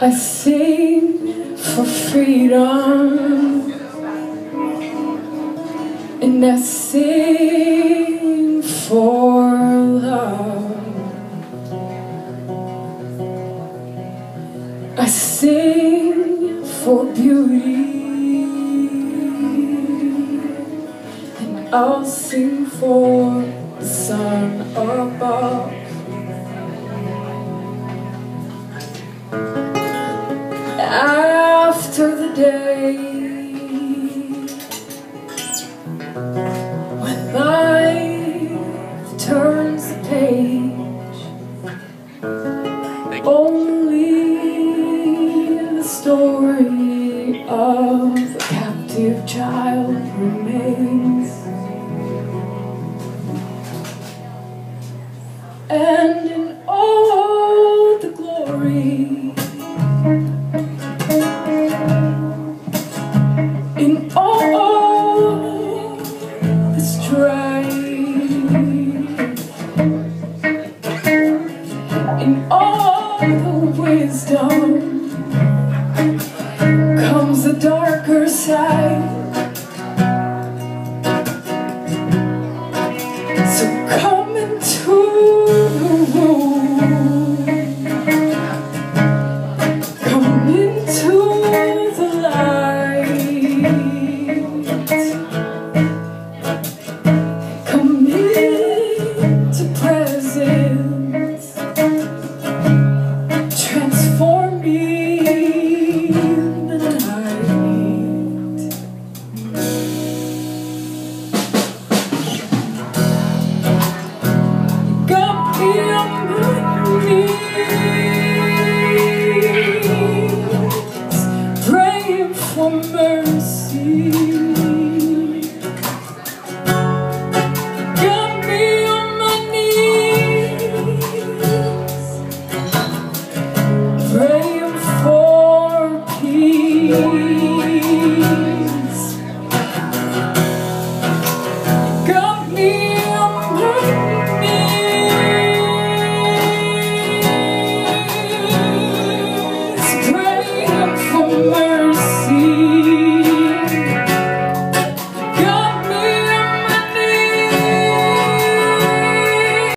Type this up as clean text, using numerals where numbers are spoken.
I sing for freedom, and I sing for love. I sing for beauty, and I'll sing for the sun above. After the day when life turns the page, only the story of a captive child remains. And in all the glory, in all the strife, in all the wisdom, comes a darker side.